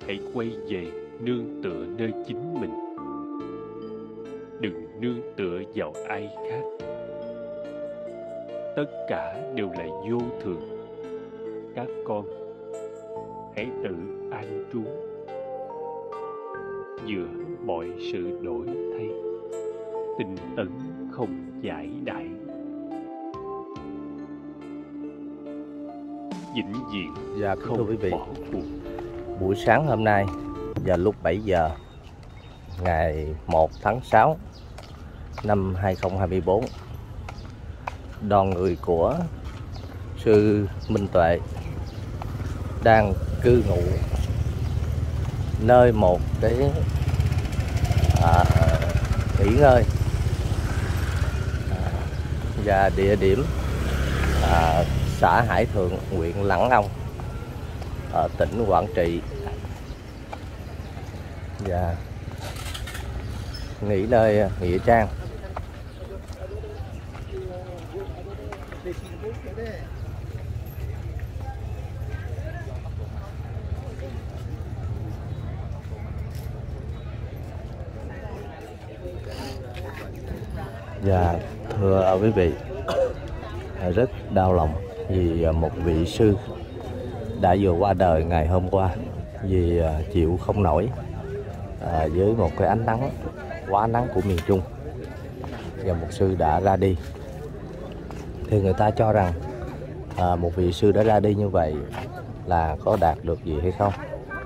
hãy quay về nương tựa nơi chính mình. Đừng nương tựa vào ai khác. Tất cả đều là vô thường. Các con hãy tự an trú giữa mọi sự đổi thay, tinh tấn không giải đãi, vĩnh viễn Thưa quý vị, bỏ cuộc. buổi sáng hôm nay vào lúc 7 giờ ngày 1 tháng 6 năm 2024, đoàn người của sư Minh Tuệ đang cư ngụ nơi một cái nghỉ ngơi và địa điểm xã Hải Thượng, huyện Lăng Ông ở tỉnh Quảng Trị, và nghỉ nơi nghĩa trang. Và thưa quý vị, rất đau lòng vì một vị sư đã vừa qua đời ngày hôm qua vì chịu không nổi với một cái ánh nắng quá nắng của miền Trung, và một sư đã ra đi. Thì người ta cho rằng một vị sư đã ra đi như vậy là có đạt được gì hay không?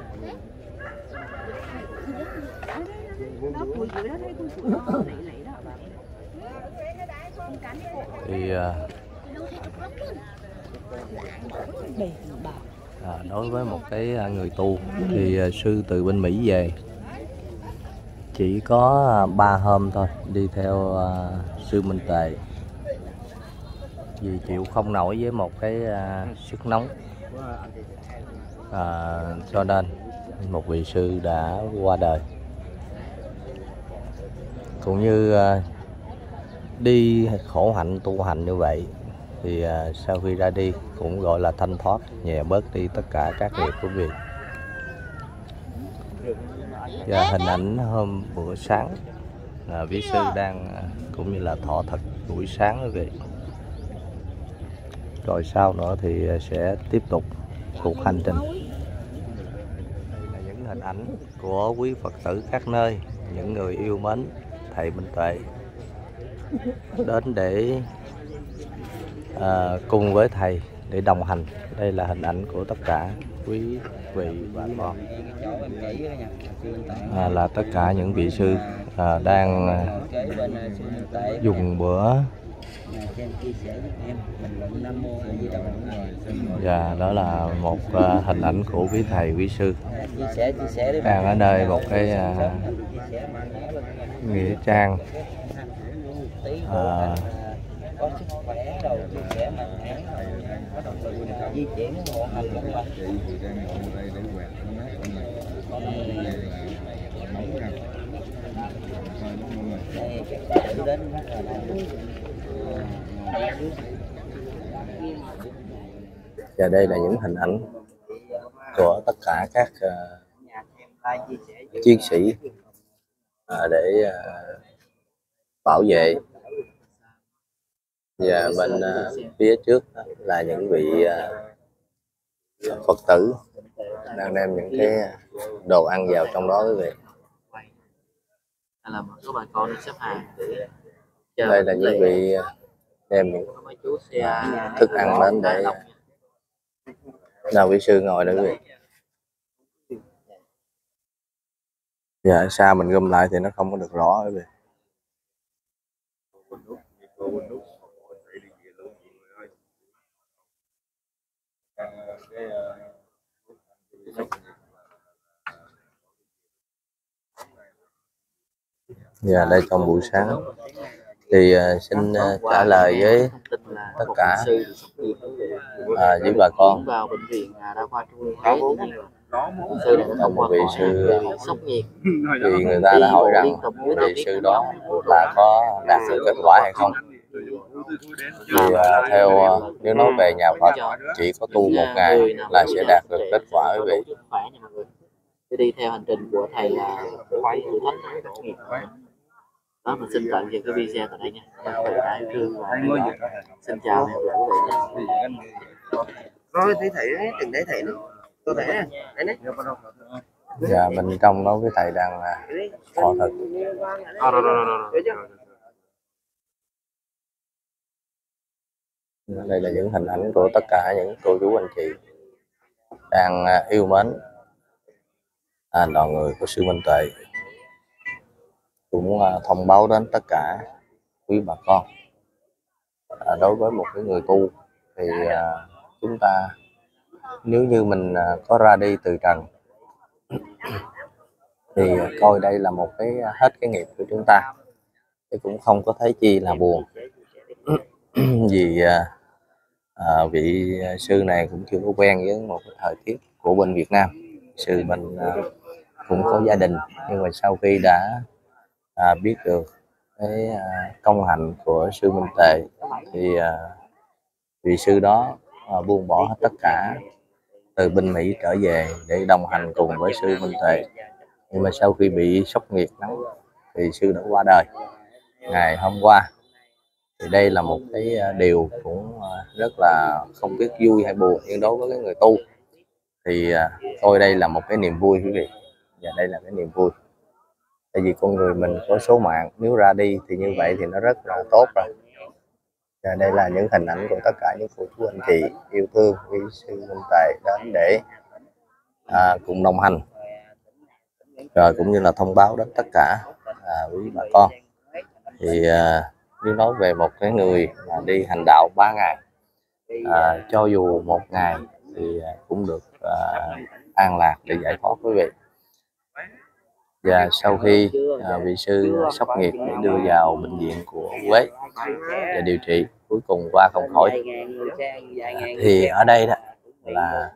Thì đối với một cái người tu thì sư từ bên Mỹ về chỉ có 3 hôm thôi, đi theo sư Minh Tuệ vì chịu không nổi với một cái sức nóng, cho nên một vị sư đã qua đời. Cũng như đi khổ hạnh tu hành như vậy thì sau khi ra đi cũng gọi là thanh thoát, nhẹ bớt đi tất cả các nghiệp của vị. Và hình ảnh hôm bữa sáng vị sư đang cũng như là thọ thực buổi sáng quý vị. Rồi sau nữa thì sẽ tiếp tục cuộc hành trình. Đây là những hình ảnh của quý Phật tử các nơi, những người yêu mến thầy Minh Tuệ đến để cùng với thầy để đồng hành. Đây là hình ảnh của tất cả quý vị và con, là tất cả những vị sư đang dùng bữa. Và đó là một hình ảnh của quý thầy quý sư đang ở nơi một cái nghĩa trang có sức khỏe rồi thì sẽ mạnh mẽ, có động lực di chuyển bộ hành luôn mà. Đây các bạn đến rất là và đây là những hình ảnh của tất cả các chiến sĩ để bảo vệ. Và bên phía trước là những vị Phật tử đang đem những cái đồ ăn vào trong đó quý vị. là một số bà con đi xếp hàng để Đây là những vị đem những thức ăn đến để nào vị sư ngồi đó quý vị. Và ở xa mình gom lại thì nó không có được rõ quý vị. Và đây trong buổi sáng thì xin trả lời với tất cả với bà con. vào bệnh viện đa khoa Trung ương Huế sư đã Không một vị sư sốc nhiệt thì người ta đã hỏi rằng vị sư đó là có đạt được kết quả hay không. Thì theo nếu nói về nhà Phật chỉ có tu một ngày là sẽ đạt được kết quả quý vị. Để đi theo hành trình của thầy là khoái thử thách đó. Mình xin tạm dừng cái video tại đây nha. Thầy đã yêu thương và theo dõi. Xin chào và hẹn gặp lại quý vị nhé. Rồi thì thầy đừng để thầy nữa. Tôi thấy nè, đấy nè. Dạ, mình trong đó với thầy đang thọ thực. Đây là những hình ảnh của tất cả những cô chú anh chị đang yêu mến đoàn người của sư Minh Tuệ, cũng thông báo đến tất cả quý bà con. Đối với một cái người tu thì chúng ta nếu như mình có ra đi từ trần thì coi đây là một cái hết cái nghiệp của chúng ta, thì cũng không có thấy chi là buồn. Vì vị sư này cũng chưa có quen với một cái thời tiết của bên Việt Nam. Sư mình cũng có gia đình, nhưng mà sau khi đã biết được cái công hạnh của sư Minh Tuệ thì vị sư đó buông bỏ hết tất cả từ bên Mỹ trở về để đồng hành cùng với sư Minh Tuệ. Nhưng mà sau khi bị sốc nhiệt nắng thì sư đã qua đời ngày hôm qua. Thì đây là một cái điều cũng rất là không biết vui hay buồn, nhưng đối với cái người tu thì coi đây là một cái niềm vui quý vị. Và đây là cái niềm vui, tại vì con người mình có số mạng, nếu ra đi thì như vậy thì nó rất là tốt rồi. Và đây là những hình ảnh của tất cả những cô chú anh chị yêu thương quý sư Minh Tuệ đến để cùng đồng hành, rồi cũng như là thông báo đến tất cả quý bà con. Thì nếu nói về một cái người mà đi hành đạo 3 ngày, cho dù một ngày thì cũng được an lạc để giải thoát quý vị. Và sau khi vị sư sốc nhiệt để đưa vào bệnh viện của Huế để điều trị, cuối cùng qua không khỏi. Thì ở đây đó là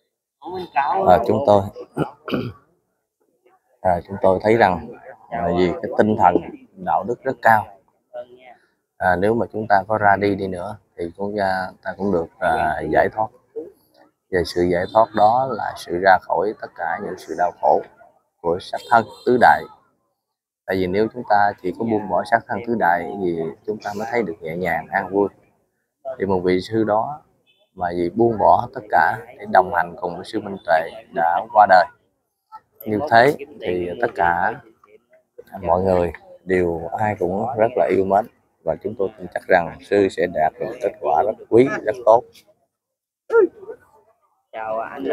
chúng tôi thấy rằng vì cái tinh thần đạo đức rất cao, nếu mà chúng ta có ra đi nữa thì chúng ta cũng được giải thoát. Và sự giải thoát đó là sự ra khỏi tất cả những sự đau khổ của sắc thân tứ đại. Tại vì nếu chúng ta chỉ có buông bỏ sắc thân tứ đại thì chúng ta mới thấy được nhẹ nhàng an vui. Thì một vị sư đó mà vì buông bỏ tất cả để đồng hành cùng với sư Minh Tuệ đã qua đời. Như thế thì tất cả mọi người đều ai cũng rất là yêu mến, và chúng tôi tin chắc rằng sư sẽ đạt được kết quả rất quý, rất tốt. Chào anh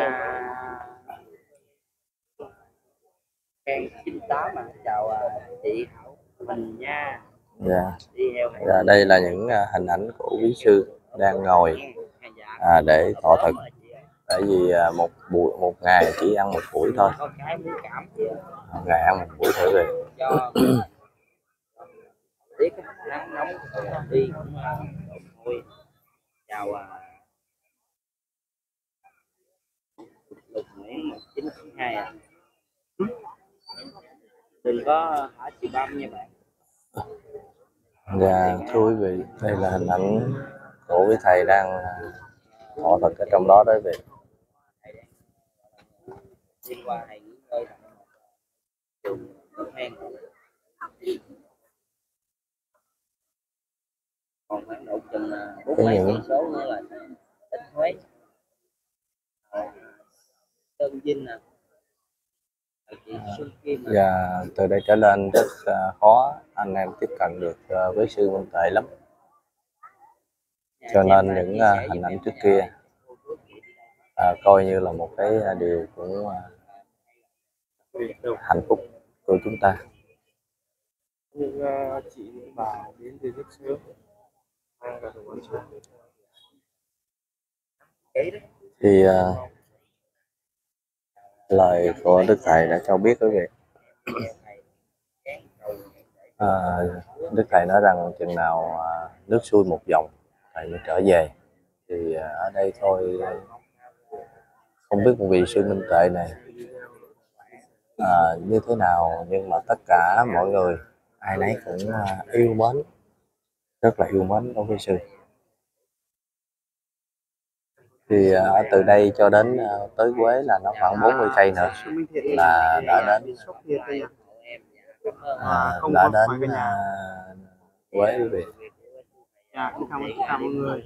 Ken 98 mà. Chào chị mình nha. Dạ, đây là những hình ảnh của quý sư đang ngồi để thọ thực. Tại vì một ngày chỉ ăn một buổi thôi, một ngày ăn một buổi thôi rồi. Nắng nóng đi cũng thôi. Chào Lục Nguyễn 1992 đừng có hỏi chị Băm nha bạn. Dạ, thưa quý vị, đây là hình ảnh của quý thầy đang thọ thực ở trong đó đấy vị. Đi qua này nghỉ ngơi trường hen. Còn khoảng độ chừng 40 cây số nữa là đến Huế. Tân Vinh nè. Và từ đây trở lên rất khó anh em tiếp cận được với sư Minh Tuệ lắm. Cho nên những hình ảnh trước kia coi như là một cái điều cũng hạnh phúc của chúng ta. Nhưng chị bảo đến từ rất sớm, mang cả đồ ăn sáng. Thì lời của Đức Thầy đã cho biết quý vị. Đức Thầy nói rằng chừng nào nước xuôi một dòng Thầy mới trở về. Thì ở đây thôi, không biết một vị sư Minh Tuệ này như thế nào, nhưng mà tất cả mọi người ai nấy cũng yêu mến, rất là yêu mến đối với sư. Thì từ đây cho đến tới Quế là nó khoảng 40 cây nữa là đã đến đã đến Quế quý vị. Cảm ơn người.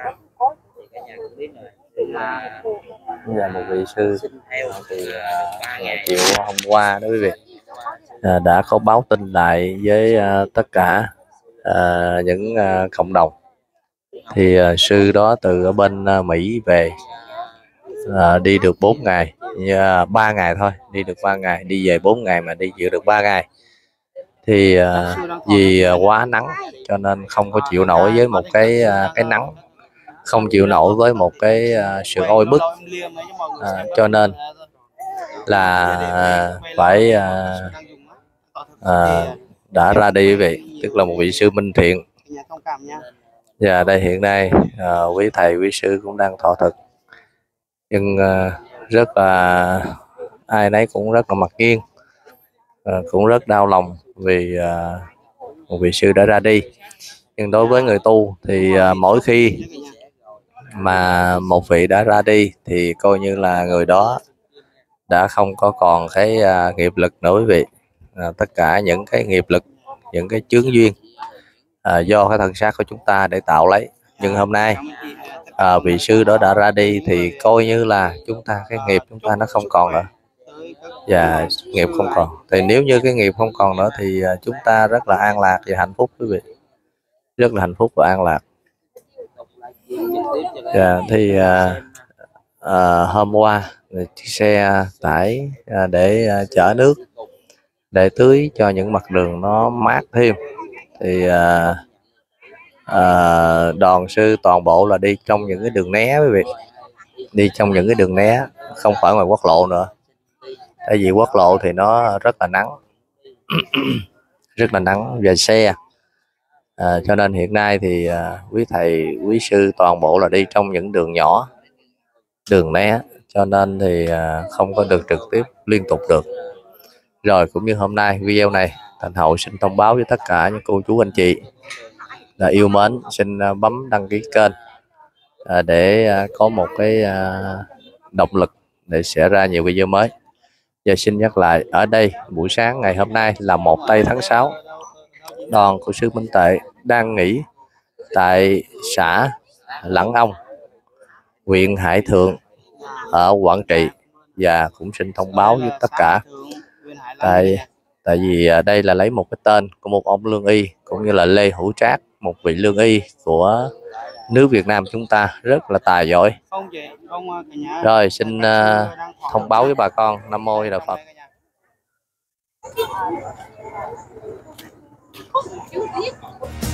Là một vị sư từ chiều hôm qua đó quý vị, đã có báo tin lại với tất cả những cộng đồng. Thì sư đó từ ở bên Mỹ về, đi được 4 ngày, 3 ngày thôi, đi được 3 ngày, đi về 4 ngày mà đi chịu được 3 ngày. Thì vì quá nắng cho nên không có chịu nổi với một cái nắng, không chịu nổi với một cái sự oi bức, cho nên là phải đã ra đi quý vị, tức là một vị sư minh thiện. Và đây hiện nay quý thầy quý sư cũng đang thọ thực, nhưng rất là ai nấy cũng rất là mặc nhiên, cũng rất đau lòng vì một vị sư đã ra đi. Nhưng đối với người tu thì mỗi khi mà một vị đã ra đi thì coi như là người đó đã không có còn cái nghiệp lực nữa quý vị. Tất cả những cái nghiệp lực, những cái chướng duyên do cái thân xác của chúng ta để tạo lấy. Nhưng hôm nay vị sư đó đã ra đi thì coi như là chúng ta, cái nghiệp chúng ta nó không còn nữa. Và nghiệp không còn, thì nếu như cái nghiệp không còn nữa thì chúng ta rất là an lạc và hạnh phúc quý vị, rất là hạnh phúc và an lạc. Thì hôm qua chiếc xe tải để chở nước, để tưới cho những mặt đường nó mát thêm, thì đoàn sư toàn bộ là đi trong những cái đường né quý vị, đi trong những cái đường né, không phải ngoài quốc lộ nữa. Tại vì quốc lộ thì nó rất là nắng rất là nắng về xe, cho nên hiện nay thì quý thầy quý sư toàn bộ là đi trong những đường nhỏ, đường né, cho nên thì không có được trực tiếp liên tục được. Rồi cũng như hôm nay video này Thành Hậu xin thông báo với tất cả những cô chú anh chị là yêu mến, xin bấm đăng ký kênh để có một cái động lực để sẽ ra nhiều video mới. Và xin nhắc lại, ở đây buổi sáng ngày hôm nay là 1 tây tháng 6, đoàn của sư Minh Tệ đang nghỉ tại xã Lăng Ông, huyện Hải Thượng ở Quảng Trị. Và cũng xin thông báo với tất cả, tại vì đây là lấy một cái tên của một ông lương y, cũng như là Lê Hữu Trác, một vị lương y của nước Việt Nam chúng ta rất là tài giỏi. Rồi xin thông báo với bà con. Nam Mô A Di Đà Phật.